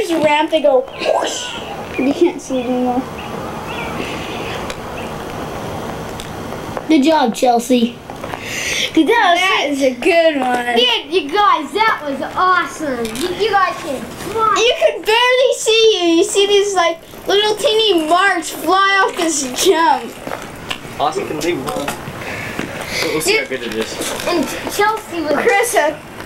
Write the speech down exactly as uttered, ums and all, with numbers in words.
there's a ramp, they go whoosh. You can't see it anymore. Good job, Chelsea. That, that is a good one. Yeah, you guys, that was awesome. You, you guys can fly. You could barely see you. You see these like little teeny marks fly off this jump. Austin can leave one. We'll see how good it is. And Chelsea was. Chris, uh,